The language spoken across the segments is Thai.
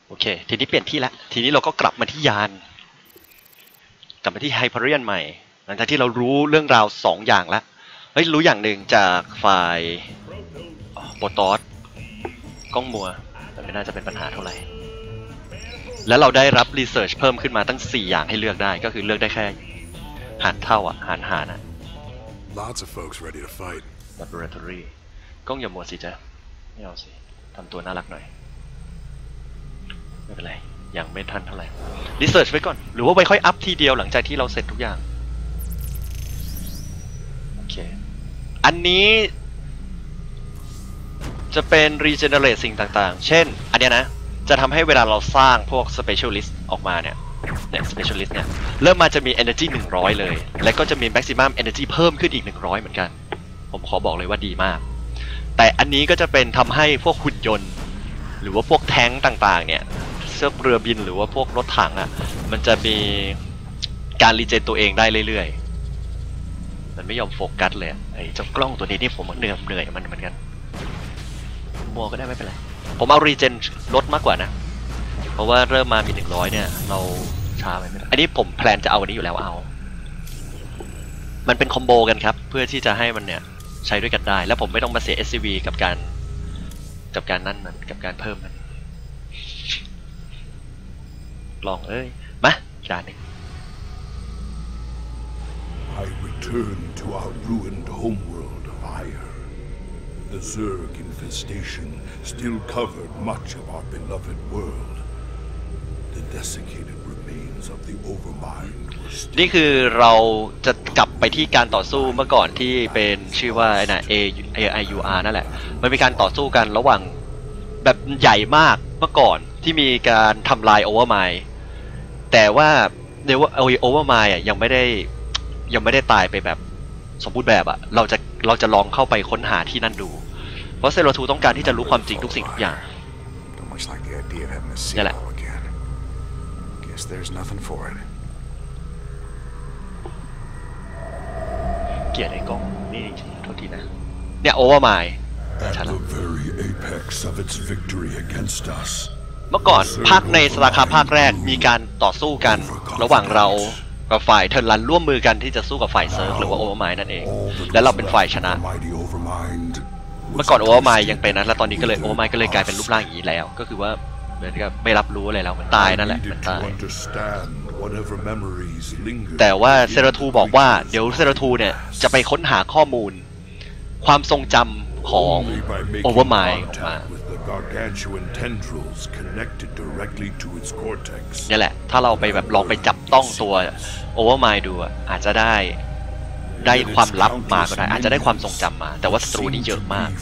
โอเคทีนี้เปลี่ยนที่แล้วทีนี้เราก็กลับมาที่ยานกลับมาที่ไฮเพอร์เรียนใหม่หลังจากที่เรารู้เรื่องราว2อย่างแล้วเฮ้ยรู้อย่างหนึ่งจากฝ่ายโปรตอสกล้องมัวแต่ไม่น่าจะเป็นปัญหาเท่าไหร่แล้วเราได้รับรีเสิร์ชเพิ่มขึ้นมาตั้ง4อย่างให้เลือกได้ก็คือเลือกได้แค่หารเท่าอ่ะหารอ่ะ Lots of folks ready to fight. Laboratory กล้องอย่ามัวสิจ๊ะไม่เอาสิทำตัวน่ารักหน่อยไม่เป็นไรยังไม่ทันเท่าไหร่รีเสิร์ชไว้ก่อนหรือว่าไว้ค่อยอัพทีเดียวหลังจากที่เราเสร็จทุกอย่างโอเคอันนี้จะเป็น regenerate สิ่งต่างๆเช่นอันเนี้ยนะจะทำให้เวลาเราสร้างพวก specialist ออกมาเนี่ย specialist เนี่ยเริ่มมาจะมี energy 100เลยและก็จะมี maximum energy เพิ่มขึ้นอีก100เหมือนกันผมขอบอกเลยว่าดีมากแต่อันนี้ก็จะเป็นทำให้พวกหุ่นยนต์หรือว่าพวกแท้งต่างๆเนี่ยเรือบินหรือว่าพวกรถถังอ่ะมันจะมีการรีเจนตัวเองได้เรื่อยๆมันไม่ยอมโฟกัสเลยไอ้เจ้ากล้องตัวนี้นี่ผมเหนื่อยมันเหมือนกันมัวก็ได้ไม่เป็นไรผมเอารีเจนลดมากกว่านะเพราะว่าเริ่มมามี100เนี่ยเราช้าไปไม่ได้อันนี้ผมแพลนจะเอาวันนี้อยู่แล้วเอามันเป็นคอมโบกันครับเพื่อที่จะให้มันเนี่ยใช้ด้วยกันได้แล้วผมไม่ต้องมาเสีย SCV กับการนั่นมันกับการเพิ่มมันลองมาจานนึง I return to our ruined homeworld of Ire. The Zerg infestation still covered much of our beloved world. The desiccated remains of the Overmind were still... นี่คือเราจะกลับไปที่การต่อสู้เมื่อก่อนที่เป็นชื่อว่าไอ้น่ะ AIUR นั่นแหละมันเป็นการต่อสู้กันระหว่างแบบใหญ่มากเมื่อก่อนที่มีการทำลาย Overmind แต่ว่าเดี๋ยวว่าOvermindยังไม่ได้ตายไปแบบสมบูรณ์แบบอ่ะเราจะลองเข้าไปค้นหาที่นั่นดูเพราะเซโรทูต้องการที่จะรู้ความจริงทุกสิ่งทุกอย่างนี่แหละเกลียดไอ้กล้องนี่จริงๆโทษทีนะเนี่ยOvermindเมื่อก่อนภาคในสตาร์คราฟต์ภาคแรกมีการต่อสู้กันระหว่างเรากับฝ่ายเทอร์ลันร่วมมือกันที่จะสู้กับฝ่ายเซิร์ฟหรือว่าOvermindนั่นเองแล้วเราเป็นฝ่ายชนะเมื่อก่อน Overmindยังเป็นนะแล้วตอนนี้ก็เลยOvermindก็เลยกลายเป็นรูปร่างอย่างนี้แล้วก็คือว่าเหมือนกับไม่รับรู้อะไรแล้วมันตายนั่นแหละมันตายแต่ว่าเซราทูบอกว่าเดี๋ยวเซราทูเนี่ยจะไปค้นหาข้อมูลความทรงจำของ Overmind ออกมานี่แหละถ้าเราไปแบบลองไปจับต้องตัว Overmind ดูอาจจะได้ความลับมาก็ได้อาจจะได้ความทรงจำมาแต่ว่าศัตรูนี่เยอะมาก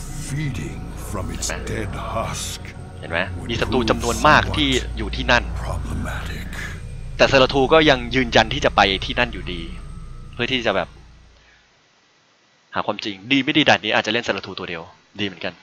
เห็นไหมมีศัตรูจำนวนมากที่อยู่ที่นั่นแต่เซราทูก็ยังยืนยันที่จะไปที่นั่นอยู่ดีเพื่อที่จะแบบหาความจริงดีไม่ดีด่านนี้อาจจะเล่นเซราทูตัวเดียวดีเหมือนกัน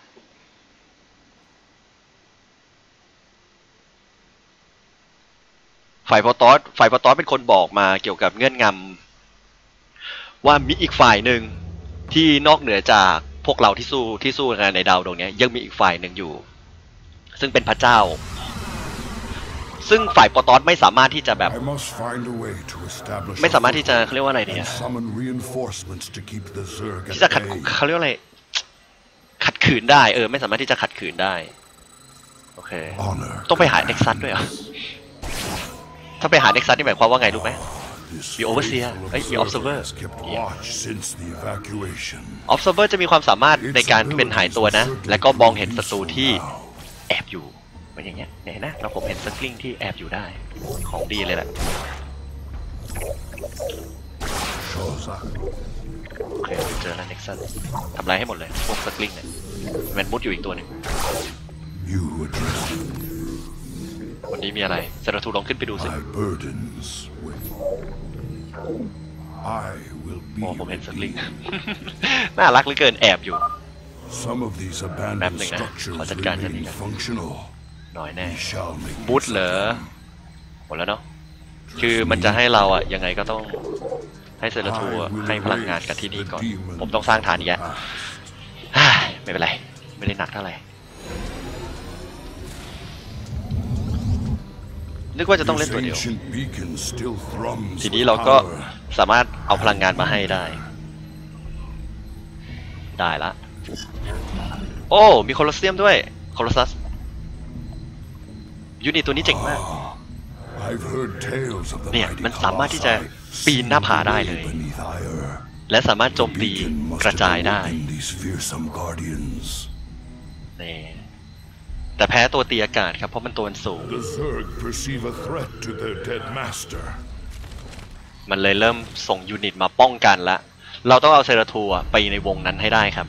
ฝ่ายโปรตอสเป็นคนบอกมาเกี่ยวกับเงื่อนงำว่ามีอีกฝ่ายหนึ่งที่นอกเหนือจากพวกเราที่สู้กันในดาวดวงนี้ยังมีอีกฝ่ายหนึ่งอยู่ซึ่งเป็นพระเจ้าซึ่งฝ่ายโปรตอสไม่สามารถที่จะแบบไม่สามารถที่จะเขาเรียกว่าอะไรเนี่ยที่จะเขาเรียกว่าอะไรขัดขืนได้ไม่สามารถที่จะขัดขืนได้โอเคต้องไปหาเน็กซัสด้วยเหรอถ้าไปหาเน็กซัสนี่หมายความว่าไงรู้ไหมมีโอเวอร์เซียมีออฟเซอร์เวอร์จะมีความสามารถในการเป็นหายตัวนะแล้วก็มองเห็นศัตรูที่แอบอยู่เหมือนอย่างเงี้ยเห็นนะเราผมเห็นสกลิงที่แอบอยู่ได้ของดีเลยแหละโอเคเจอแล้วเน็กซัสทำลายให้หมดเลยพวกสกลิงเนี่ยมันมุดอยู่อีกตัวหนึ่งวันนี้มีอะไรเซราทูลองขึ้นไปดูสิผมเห็นสกลิงน่ารักเหลือเกินแอบอยู่แป๊บหนึ่งนะขอจัดการกันนี้หน่อยแน่บูทเหรอหมดแล้วเนาะคือมันจะให้เรายังไงก็ต้องให้เซราทูให้พลังงานกับที่นี่ก่อนผมต้องสร้างฐานอีกแล้วไม่เป็นไรไม่ได้หนักเท่าไหร่นึกว่าจะต้องเล่น This ตัวเดียว ancient beacon still thrums ทีนี้ with เราก็ power. สามารถเอาพลังงานมาให้ได้ ได้ละ โอ้ มีโคลอสเซียมด้วยโคลอซัสยูนิตตัวนี้เจ๋งมาก I've heard tales of the เนี่ย mighty มันสามารถที่จะ Colossi ปีนหน้าผาได้เลย beneath Ire. และสามารถโจมตี Beacon must กระจาย have ได้ awakened these fearsome guardians. นี่แต่แพ้ตัวตีอากาศครับ เพราะมันตัวมันสูง The Zerg perceive a threat to their dead master. มันเลยเริ่มส่งยูนิตมาป้องกันละ เราต้องเอาเซราทูไปในวงนั้นให้ได้ครับ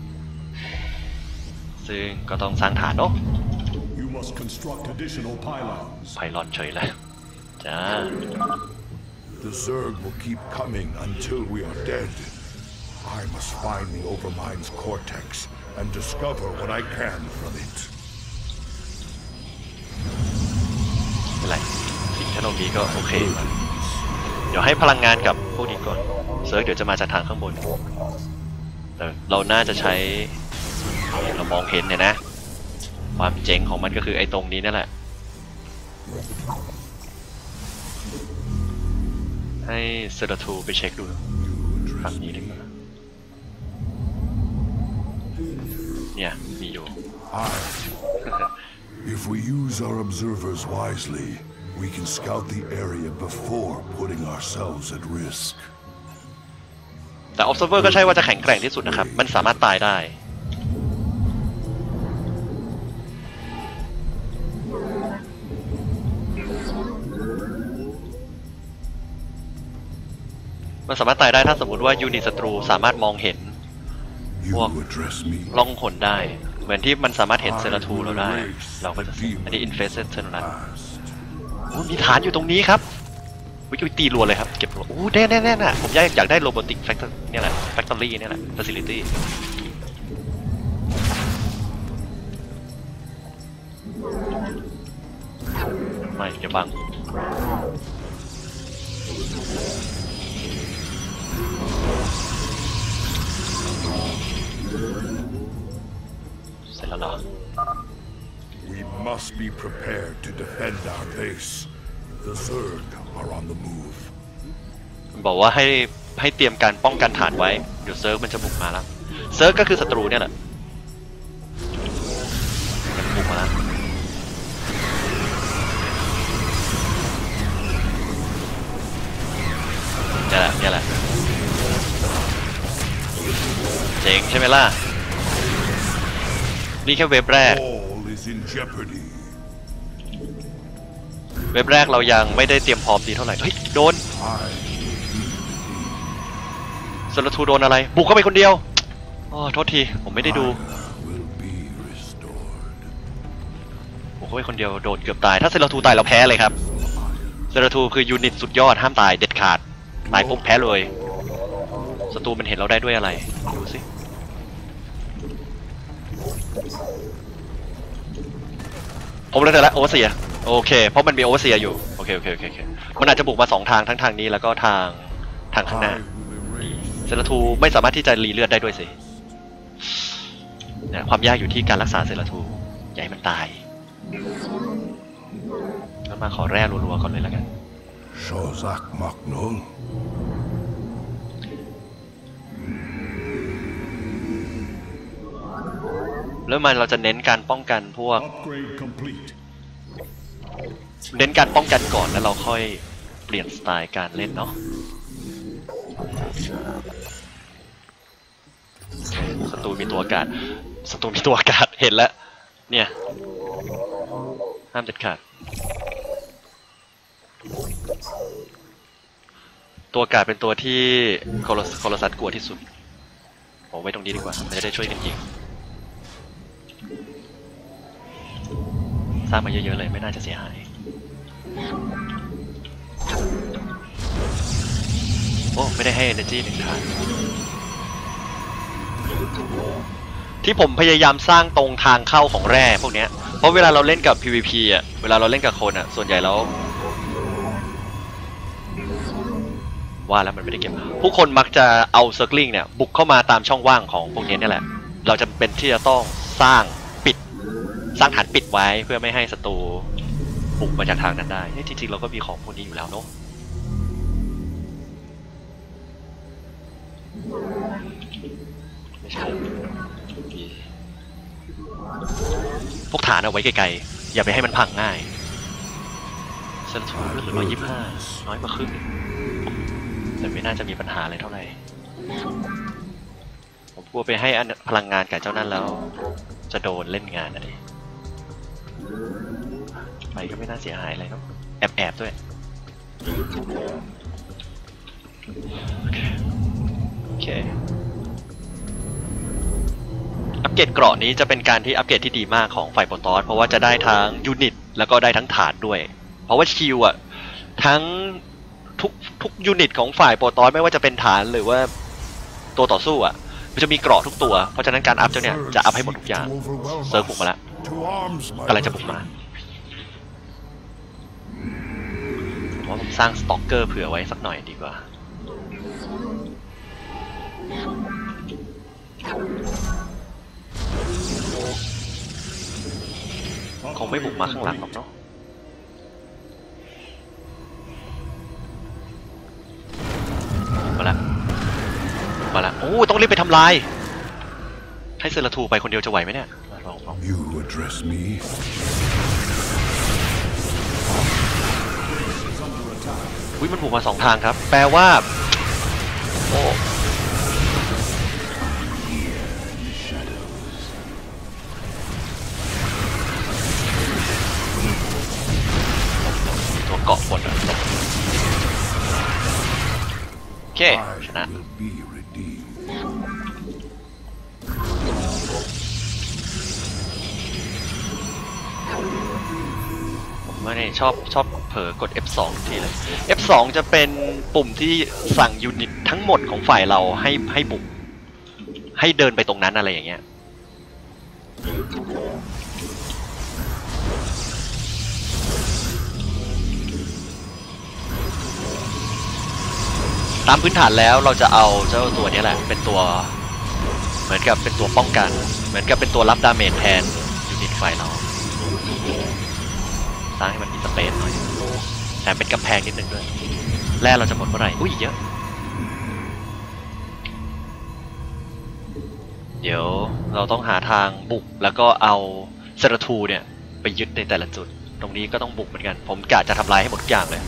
ซึ่งก็ต้องสร้างฐานเนาะ You must construct additional pylons. ไพลอนเฉยเลยจ้า The Zerg will keep coming until we are dead. I must find the Overmind's cortex and discover what I can from it. ไม่เป็นไรสิ่งที่เรามีก็โอเคมาเดี๋ยวให้พลังงานกับพวกนี้ก่อนเซิร์ฟเดี๋ยวจะมาจากทางข้างบนแต่เราน่าจะใช้เรามองเห็นเนี่ยนะ ความเจ๋งของมันก็คือไอ้ตรงนี้นั่นแหละให้เซราทูไปเช็คดูฝั่งนี้ดีกว่าเนี่ยมีอยู่ If we use our observers wisely, we can scout the area before putting ourselves at risk. แต่ observer ก็ใช่ว่าจะแข็งแกร่งที่สุดนะครับ มันสามารถตายได้ มันสามารถตายได้ถ้าสมมติว่ายูนิตศัตรูสามารถมองเห็น You Well, address me. ล่องหนได้ เหมือนที่มันสามารถเห็นเซราทูเราได้ เราก็จะอันนี้ infested เท่านั้น โอ้มีฐานอยู่ตรงนี้ครับวิวตีรัวเลยครับ เก็บรัวโอ้แน่น่ะผมอยากได้โรบอติกแฟคเตอร์เนี่ยแหละ แฟคทอรี่เนี่ยแหละ facility ไม่เดี๋ยวบังเสร็จแล้วเหรอ We must be prepared to defend our base. The Zerg are on the move. บอกว่าให้เตรียมการป้องกันฐานไว้ เดี๋ยวเซิร์ฟมันจะบุกมาแล้ว เซิร์ฟก็คือศัตรูเนี่ยแหละมันบุกมาแล้วเนี่ยแหละเจ๋งใช่ไหมล่ะ นี่แค่เว็บแรก All is in jeopardy. เว็บแรกเรายังไม่ได้เตรียมพร้อมดีเท่าไหร่ เฮ้ย โดน I สารทูโดนอะไร บุกเข้าไปคนเดียวอ๋อโทษที ผมไม่ได้ดู will be restored. บุกเข้าไปคนเดียวโดนเกือบตาย ถ้าเซราทูตายเราแพ้เลยครับเซราทูคือยูนิตสุดยอดห้ามตายเด็ดขาดตายปุ๊บแพ้เลยศัตรูมันเห็นเราได้ด้วยอะไรดูสิผมเลยเถอะละโอเวอร์เซียโอเคเพราะมันมีโอเวอร์เซียอยู่โอเคมันอาจจะบุกมา2ทางทั้งทางนี้แล้วก็ทางข้างหน้า เซราทูไม่สามารถที่จะรีเลือดได้ด้วยสิเนี่ยความยากอยู่ที่การรักษาเซราทูอย่าให้มันตายแล้วมาขอแร่รัวๆก่อนเลยแล้วกัน Shozak Maknul. เริ่มมาเราจะเน้นการป้องกันพวก Upgrade complete. เน้นการป้องกันก่อนแล้วเราค่อยเปลี่ยนสไตล์การเล่นเนาะศัตรูมีตัวอากาศเห็นแล้วเนี่ยห้ามเด็ดขาดตัวอากาศเป็นตัวที่โคลอซัสกลัวที่สุดเอาไว้ตรงนี้ดีกว่ามันจะได้ช่วยกันยิงสร้างมาเยอะๆเลยไม่น่าจะเสียหายโอ้ไม่ได้ให้ energy หนึ่งทางที่ผมพยายามสร้างตรงทางเข้าของแร่พวกเนี้ยเพราะเวลาเราเล่นกับ PVP อ่ะเวลาเราเล่นกับคนอ่ะส่วนใหญ่แล้วว่าแล้วมันไม่ได้เก็บผู้คนมักจะเอา circling เนี่ยบุกเข้ามาตามช่องว่างของพวกนี้นี่แหละเราจะเป็นที่จะต้องสร้างฐานปิดไว้เพื่อไม่ให้ศัตรูบุกมาจากทางนั้นได้จริงๆเราก็มีของพวกนี้อยู่แล้วเนาะไม่ใช่พวกฐานเอาไว้ไกลๆอย่าไปให้มันพังง่ายเซนทูเหลือ125น้อยมาครึ่งแต่ไม่น่าจะมีปัญหาอะไรเท่าไหร่ผมกลัวไปให้พลังงานกับเจ้านั่นแล้วจะโดนเล่นงานอะไรไปก็ไม่น่าเสียหายอะไรเนาะแอบด้วยโอเคอัปเกรดเกราะนี้จะเป็นการที่อัปเกรดที่ดีมากของฝ่ายโปรตอสเพราะว่าจะได้ทั้งยูนิตแล้วก็ได้ทั้งฐานด้วยเพราะว่าชิลอะทั้งทุกยูนิตของฝ่ายโปรตอสไม่ว่าจะเป็นฐานหรือว่าตัวต่อสู้อะมันจะมีเกราะทุกตัวเพราะฉะนั้นการอัพเจ้าเนี่ยจะอัพให้หมดทุกอย่างเซิร์ฟบุกมาแล้วกำลังจะบุกมาผมสร้างสต็อกเกอร์เผื่อไว้สักหน่อยดีกว่าคงไม่บุกมาข้างหลังหรอกเนาะมาแล้วโอ้ต้องรีบไปทำลายให้เซราทูไปคนเดียวจะไหวไหมเนี่ยลอง You address me อุ้ยมันบุกมา2 ทางครับแปลว่าโอ้ตัวเกาะบนอ่ะโอเคชนะไม่ได้ชอบเผลอกด F2 ทีเลย F2 จะเป็นปุ่มที่สั่งยูนิตทั้งหมดของฝ่ายเราให้บุกให้เดินไปตรงนั้นอะไรอย่างเงี้ยตามพื้นฐานแล้วเราจะเอาเจ้าตัวนี้แหละเป็นตัวเหมือนกับเป็นตัวป้องกันเหมือนกับเป็นตัวรับดาเมจแทนยูนิตฝ่ายเราสร้างให้มันมีสเปซหน่อยแต่เป็นกำแพงนิดนึงด้วยแร่เราจะหมดเมื่อไหร่อุ้ยเยอะเดี๋ยวเราต้องหาทางบุกแล้วก็เอาเซราทูเนี่ยไปยึดในแต่ละจุดตรงนี้ก็ต้องบุกเหมือนกันผมกะจะทำลายให้หมดทุกอย่างเลย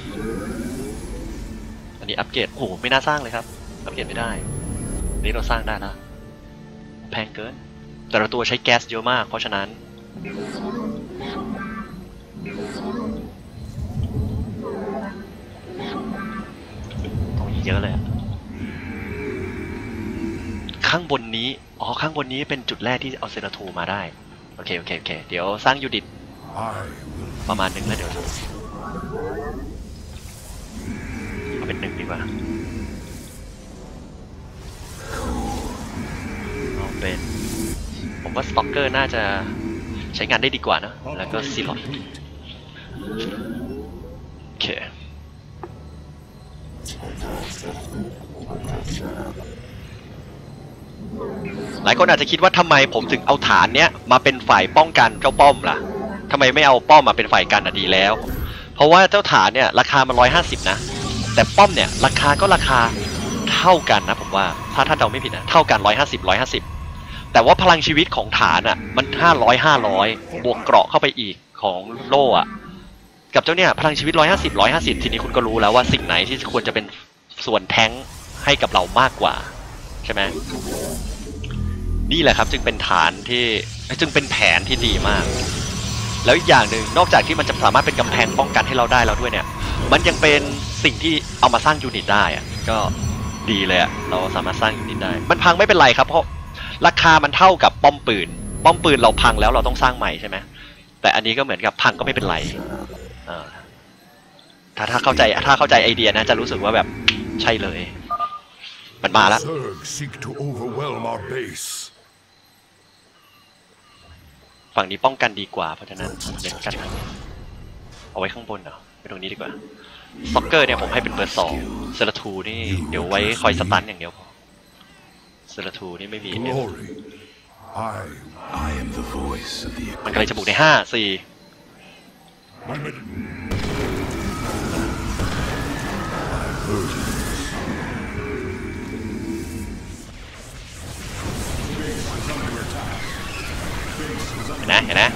อันนี้อัปเกรดโอ้โหไม่น่าสร้างเลยครับอัปเกรดไม่ได้นี่เราสร้างได้นะแพงเกินแต่ละตัวใช้แก๊สเยอะมากเพราะฉะนั้นเยอะเลยข้างบนนี้ข้างบนนี้เป็นจุดแรกที่เอาเซราทูมาได้โอเคเดี๋ยวสร้างยูนิตประมาณ1แล้วเดี๋ยวเอาเป็น1ดีกว่าเอาเป็นผมว่าสต็อกเกอร์น่าจะใช้งานได้ดีกว่านะแล้วก็ซีลอตโอเคหลายคนอาจจะคิดว่าทำไมผมถึงเอาฐานเนี้ยมาเป็นฝ่ายป้องกันเจ้าป้อมล่ะทำไมไม่เอาป้อมมาเป็นฝ่ายกันดีแล้วเพราะว่าเจ้าฐานเนี่ยราคามัน150นะแต่ป้อมเนี่ยราคาก็ราคาเท่ากันนะผมว่าถ้าเดาไม่ผิดนะเท่ากัน150แต่ว่าพลังชีวิตของฐานอ่ะมัน500บวกเกราะเข้าไปอีกของโล่อะกับเจ้าเนี่ยพลังชีวิต150ทีนี้คุณก็รู้แล้วว่าสิ่งไหนที่ควรจะเป็นส่วนแท้งให้กับเรามากกว่าใช่ไหมนี่แหละครับจึงเป็นฐานที่จึงเป็นแผนที่ดีมากแล้วอีกอย่างหนึ่งนอกจากที่มันจะสามารถเป็นกำแพงป้องกันให้เราได้แล้วด้วยเนี่ยมันยังเป็นสิ่งที่เอามาสร้างยูนิตได้อะก็ดีเลยอะเราสามารถสร้างยูนิตได้มันพังไม่เป็นไรครับเพราะราคามันเท่ากับป้อมปืนเราพังแล้วเราต้องสร้างใหม่ใช่ไหมแต่อันนี้ก็เหมือนกับพังก็ไม่เป็นไรถ้าเข้าใจไอเดียนะจะรู้สึกว่าแบบใช่เลยมันมาแล้วฝั่งนี้ป้องกันดีกว่าเพราะฉะนั้นเน้นกันเอาไว้ข้างบนเหรอไปตรงนี้ดีกว่าซ็อกเกอร์เนี่ยผมให้เป็นเบอร์2เซราทูนี่เดี๋ยวไว้คอยสตันอย่างเดียวพอเซราทูนี่ไม่มีมันกำลังจะบุกใน5 4 My burdens. เห็นนะ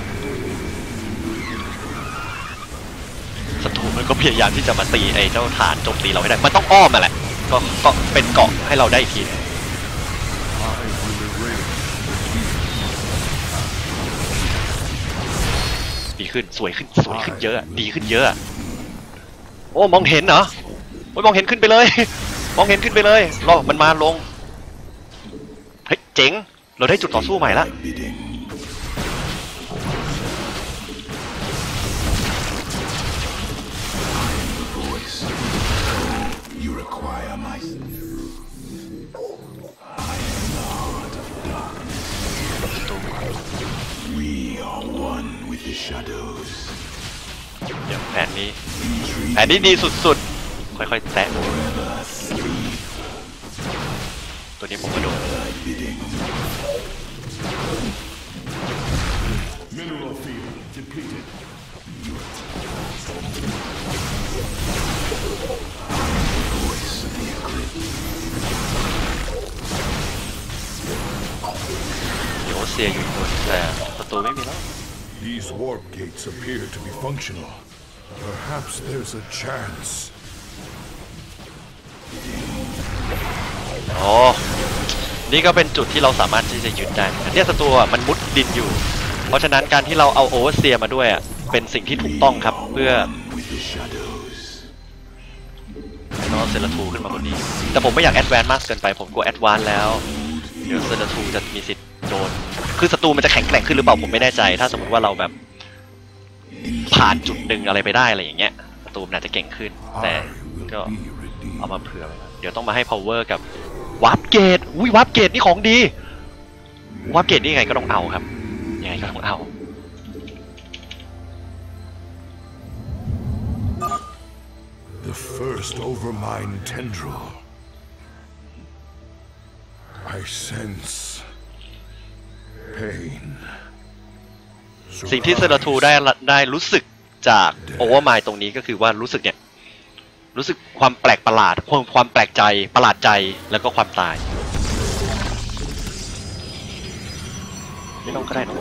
ศัตรูมันก็พยายามที่จะมาตีไอ้เจ้าฐานโจมตีเราให้ได้มันต้องอ้อมมาแหละก็เป็นเกาะให้เราได้อีกทีดีขึ้นสวยขึ้นเยอะดีขึ้นเยอะโอ้มองเห็นเหรอโอ้ยมองเห็นขึ้นไปเลยมองเห็นขึ้นไปเลยรอมันมาลงเฮ้ยเจ๋งเราได้จุดต่อสู้ใหม่ละเดี๋ยวแผนนี้ดีสุดๆค่อยๆแตะตัวนี้ผมกระโดดเดี๋ยวเสียอยู่บนแต่ประตูไม่มีแล้ว These warp gates appear to be functional. Perhaps there's a chance. อ๋อนี่ก็เป็นจุดที่เราสามารถที่จะยึดได้เนี่ยศัตรูมันมุดดินอยู่เพราะฉะนั้นการที่เราเอาโอเวอร์เซียมาด้วยเป็นสิ่งที่ถูกต้องครับเพื่อน้องเซราทูขึ้นมาบนนี้แต่ผมไม่อยากแอดแวนซ์มากเกินไปผมกลัวแอดวานซ์แล้วเดี๋ยวเซราทูจะมีสิทธิ์โดนคือศัตรูมันจะแข็งแกร่งขึ้นหรือเปล่าผมไม่แน่ใจถ้าสมมติว่าเราแบบผ่านจุดหนึ่งอะไรไปได้อะไรอย่างเงี้ยศัตรูมันอาจจะเก่งขึ้นแต่ก็เอามาเผื่อไว้เดี๋ยวต้องมาให้ power กับวาร์ปเกตวาร์ปเกตนี่ของดีวาร์ปเกตนี่ยังไงก็ต้องเอาครับยังไงก็ต้องเอา The first Overmind tendril. I sense pain. สิ่งที่เซราทูได้รู้สึกจากโอเวอร์มายตรงนี้ก็คือว่ารู้สึกความแปลกประหลาดความแปลกใจประหลาดใจแล้วก็ความตายไม่ต้องก็ได้นะ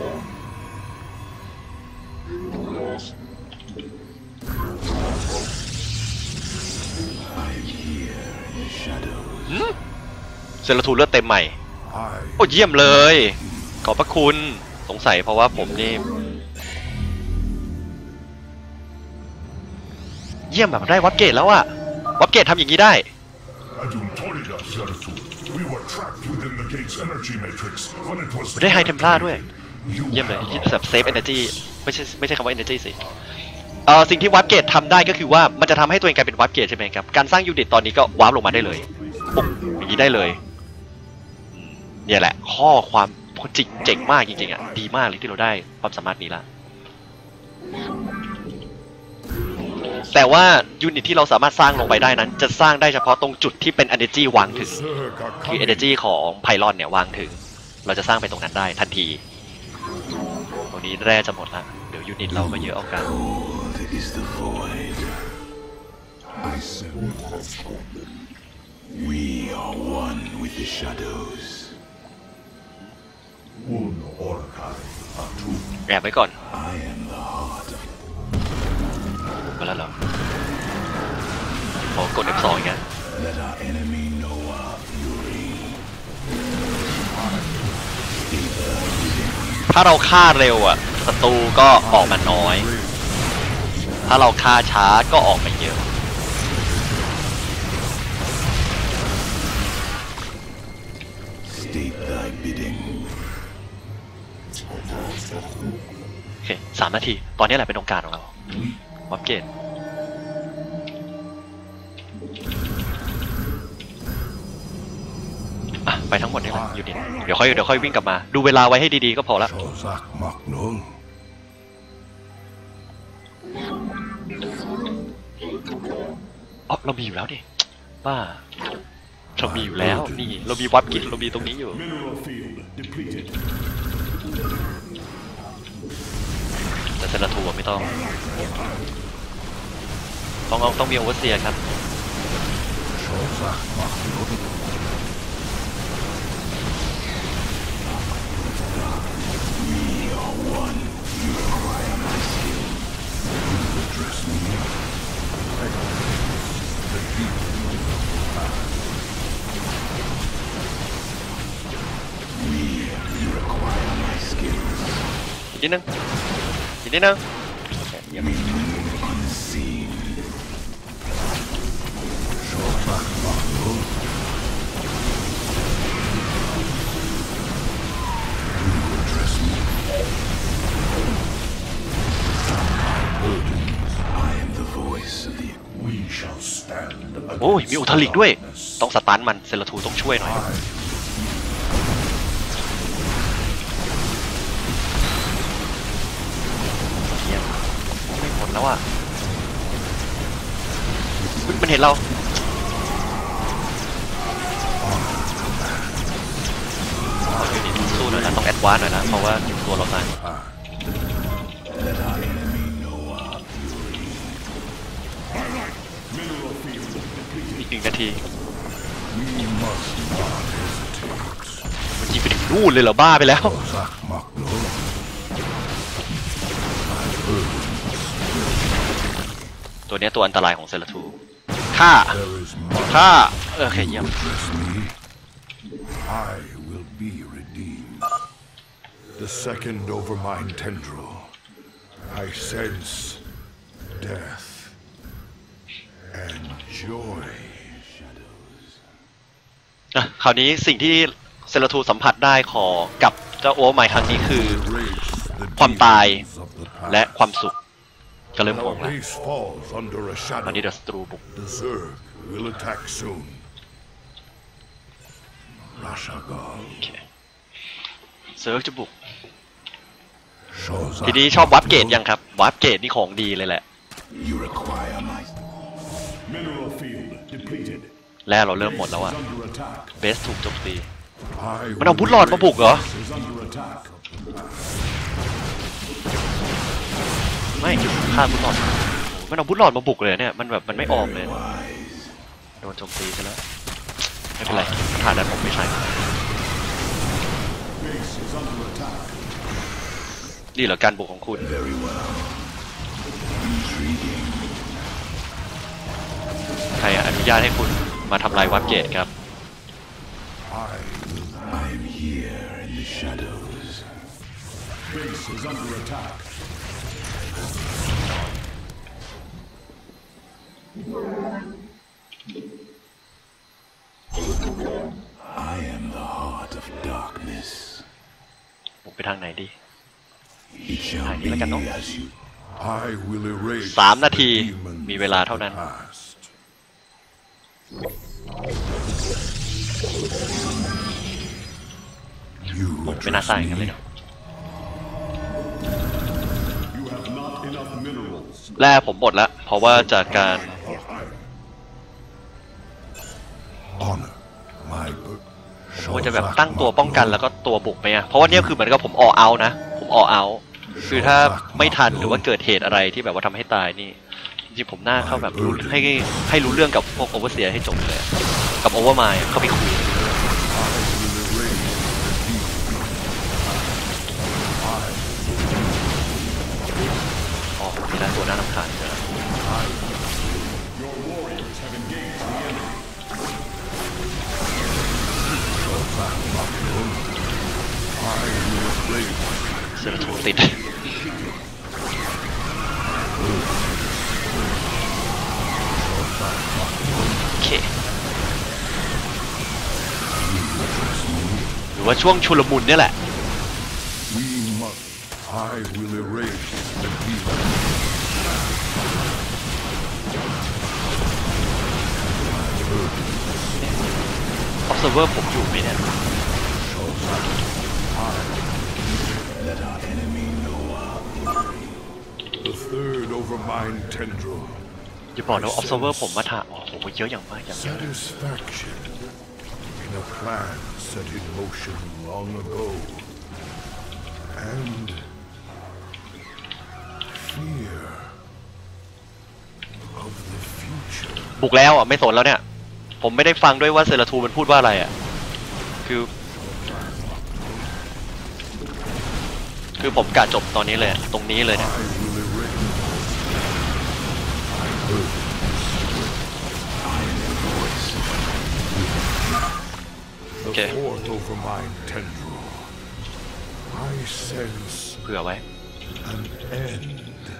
เซราทูเลือดเต็มใหม่โอ้เยี่ยมเลยขอบพระคุณสงสัยเพราะว่าผมนี่เยี่ยมแบบได้วัดเกตแล้วอะวัดเกตทำอย่างนี้ได้ได้ไฮเทมพลาด้วยเยี่ยมเลยแบบเซฟเอเนอร์จีไม่ใช่คำว่าเอเนอร์จีสิสิ่งที่วัดเกตทำได้ก็คือว่ามันจะทำให้ตัวเองกลายเป็นวัดเกตใช่ไหมครับการสร้างยูนิตตอนนี้ก็วาร์ปลงมาได้เลยปุ๊บอย่างนี้ได้เลยเนี่ยแหละข้อความจริงเจ๋งมากจริงๆอ่ะดีมากเลยที่เราได้ความสามารถนี้ละแต่ว่ายูนิตที่เราสามารถสร้างลงไปได้นั้นจะสร้างได้เฉพาะตรงจุดที่เป็น energy วางถึงคือ energy ของไพลอนเนี่ยวางถึงเราจะสร้างไปตรงนั้นได้ทันทีตรงนี้แร่จะหมดละเดี๋ยวยูนิตเราก็เยอะเอากันแอบไว้ก่อนมาแล้วเหรอขอกด F2 อีกนะถ้าเราฆ่าเร็วอ่ะศัตรูก็ออกมาน้อยถ้าเราฆ่าช้าก็ออกมาเยอะโอเค3 นาทีตอนนี้แหละเป็นโอกาสของเราวับเกตไปทั้งหมดนี่แหละอยู่ดิเดี๋ยวค่อยวิ่งกลับมาดูเวลาไว้ให้ดีๆก็พอละอ๋อเรามีอยู่แล้วดิบ้าเรามีอยู่แล้วนี่เรามีวับกินเรามีตรงนี้อยู่แต่เซราทูไม่ต้องมีโอเวอร์เซียครับอีกนิดนึงโอ้ยมีอุทลิกด้วยต้องสตันมันเซราทูต้องช่วยหน่อยไม่หมดแล้วอ่ะมันเห็นเราสู้หน่อยนะต้องแอดวานซ์หน่อยนะเพราะว่าตัวเราตายอีก1 นาทีมันยิงไปถึงนู่นเลยเหรอบ้าไปแล้วตัวนี้ตัวอันตรายของเซราทูฆ่าโอเคเยี่ยม The second overmind tendril. I sense death and joy. คราวนี้สิ่งที่เซราทูสัมผัสได้กับเจ้าโอเวอร์ไมค์ครั้งนี้คือความตายและความสุขก็เริ่มงงแล้วตอนนี้เดอะสตรูบุกเซิร์ฟจะบุกทีนี้ชอบวับเกตยังครับวับเกตนี่ของดีเลยแหละแล้วเราเริ่มหมดแล้วอะเบสถูกโจมตีมันเอาบุลลอดมาบุกเหรอไม่ฆ่าบุลลอดมันเอาบุลลอดมาบุกเลยเนี่ยมันแบบมันไม่ออมเลยโดนโจมตีซะแล้วไม่เป็นไรคาถานั้นผมไม่ใช่นี่เหรอการบุกของคุณใครอนุญาตให้คุณมาทำลายวับเกตครับบุกไปทางไหนดีทางนี้แล้วกันเนาะ3 นาทีมีเวลาเท่านั้นบุกไม่น่าสร้างกันเลยเนาะแร่ผมหมดแล้วเพราะว่าจากการผมจะแบบตั้งตัวป้องกันแล้วก็ตัวบุกไปอ่ะเพราะว่าเนี่ยคือเหมือนกับผมออเอานะผมออเอาคือถ้าไม่ทันหรือว่าเกิดเหตุอะไรที่แบบว่าทำให้ตายนี่จริงๆผมน่าเข้าแบบรู้ให้รู้เรื่องกับพวกโอเวอร์เซียให้จบเลยกับโอเวอร์ไมล์เข้าไปคุยอ๋อมีร้านตัวน่ารำคาญเลยเซราทูติดโอเคหรือว่าช่วงชุลมุนเนี่ยแหละobserver ผมอยู่ไหมเนี่ยอย่าบอกนะว่า observer ผมมาถ่ายโอ้โหเยอะอย่างมากอย่างเยอะ in a plan set in motion long ago, and fear of the future. บุกแล้วอ่ะไม่สนแล้วเนี่ยผมไม่ได้ฟังด้วยว่าเซราทูมันพูดว่าอะไรอ่ะคือผมกะจบตอนนี้เลยตรงนี้เลยเนี่ย I will erase. I heard the Okay. fourth overmind tendril. I sense เผื่อไว้ an end.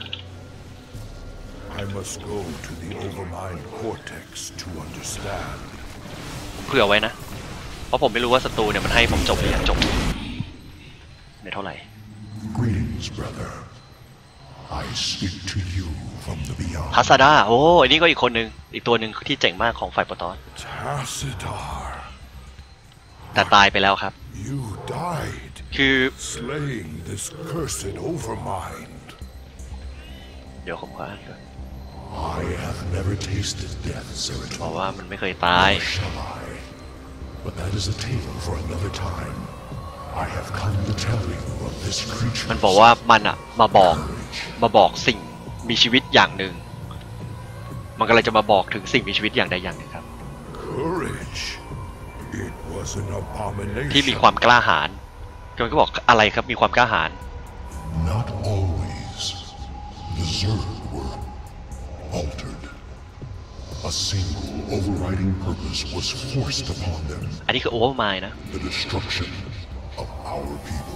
I must go to the overmind cortex to understand. ผมเผื่อไว้นะเพราะผมไม่รู้ว่าศัตรูเนี่ยมันให้ผมจบหรือยังจบไม่เท่าไหร่ Greetings, brother. I speak to you from the beyond. ทัสดาโอ้อันนี้ก็อีกคนนึงอีกตัวหนึ่งที่เจ๋งมากของฝ่ายโปรตอน Tassadar, แต่ตายไปแล้วครับ you died, คือ slaying this cursed overmind. เดี๋ยวผมขออ่านก่อน I have never tasted death, บอก Zeratul. ว่ามันไม่เคยตาย Nor shall I. But that is a tale for another time. I have come to tell you of this creature. มันบอกว่ามันอะมาบอกสิ่งมีชีวิตอย่างหนึ่งมันก็เลยจะมาบอกถึงสิ่งมีชีวิตอย่างใดอย่างหนึ่งครับ Courage. It was an ที่มี abomination. ความกล้าหาญก็บอกอะไรครับมีความกล้าหาญ Not always. The Zerg were altered. A single overriding purpose was forced upon them. อันนี้คือโอเวอร์ไมล์นะ The destruction of our people.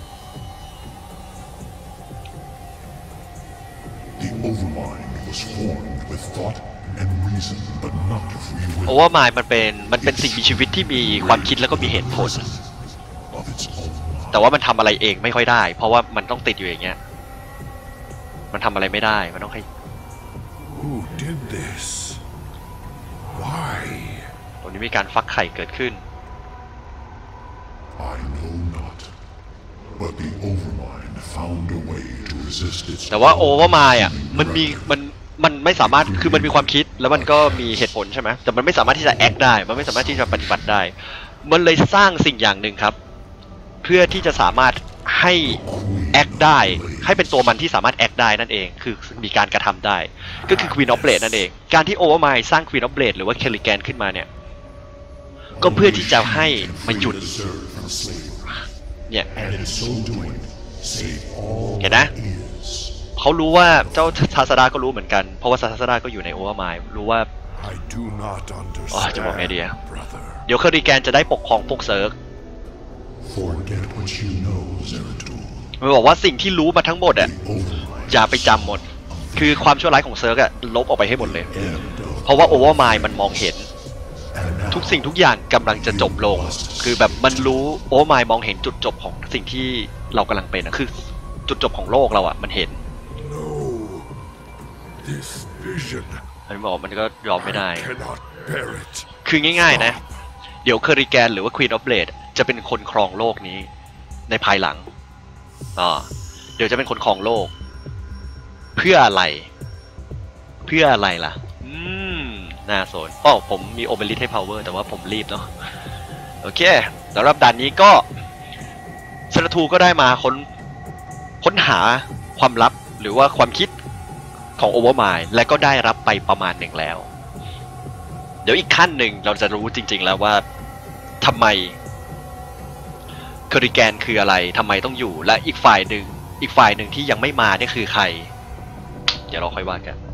The Overmind was formed with thought and reason, but not free โอ will. เวอร์ไมล์มันเป็นสิ่งมีชีวิตที่มีความคิดแล้วก็มีเหตุผล Of its own mind. แต่ว่ามันทำอะไรเองไม่ค่อยได้ เพราะว่ามันต้องติดอยู่อย่างเงี้ยมันทำอะไรไม่ได้มันต้องให้ Who did this? Why? ตรงนี้มีการฟักไข่เกิดขึ้น I know not. But the Overmind found a way to resist its แต่ว่าโอ own เวอร์ไมล์อ่ะ seeming มันไม่สามารถคือมันมีความคิดแล้วมันก็มีเหตุผลใช่ไหมแต่มันไม่สามารถที่จะแอคได้มันไม่สามารถที่จะปฏิบัติได้ มันเลยสร้างสิ่งอย่างหนึ่งครับ เพื่อที่จะสามารถให้แอคได้ให้เป็นตัวมันที่สามารถแอคได้นั่นเองคือมีการกระทำได้ ก็คือ Queen of Blade นั่นเองการที่โอเวอร์ไมล์สร้าง Queen of Blade หรือว่าเคลิแกนขึ้นมาเนี่ยก็เพื่อที่จะให้มันหยุด the Zerg from slavery. เนี่ย And in so doing, save all เห็นนะ that is. เขารู้ว่าเจ้าทาสดาก็รู้เหมือนกันเพราะว่าทาสดาก็อยู่ในโอเวอร์ไมล์รู้ว่า I do not จะบอกไงดีอะ understand, brother. เดี๋ยวเคลิแกนจะได้ปกครองพวกเซิร์ก Forget what you know, Zeratul. มันบอกว่าสิ่งที่รู้มาทั้งหมดอ่ะ The Overmind อย่าไปจำหมด คือความชั่วร้ายของเซิร์กอะลบออกไปให้หมดเลย end of เพราะว่าโอเวอร์ไมล์มันมองเห็น and now ทุกสิ่งทุกอย่างกำลังจะจบลง คือแบบมันรู้โอเวอร์ไมล์มองเห็นจุดจบของสิ่งที่เรากำลังเป็นอะคือจุดจบของโลกเราอะมันเห็น no. This vision, มันบอกมันก็ยอมไม่ได้ I cannot bear it. คือง่ายๆนะ เดี๋ยวเคอริแกนหรือว่า Queen of Blade จะเป็นคนครองโลกนี้ในภายหลังเดี๋ยวจะเป็นคนครองโลก เพื่ออะไร เพื่ออะไรล่ะ น่าสนผมมีโอเบลิทให้ power แต่ว่าผมรีบเนาะโอเคสำหรับด่านนี้ก็เซราทูก็ได้มาค้นหาความลับหรือว่าความคิดของโอเวอร์ไมล์และก็ได้รับไปประมาณหนึ่งแล้ว เดี๋ยวอีกขั้นหนึ่งเราจะรู้จริงๆแล้วว่าทำไมเคอริแกนคืออะไรทำไมต้องอยู่และอีกฝ่ายหนึ่งที่ยังไม่มานี่คือใคร เดี๋ยวเราค่อยว่ากัน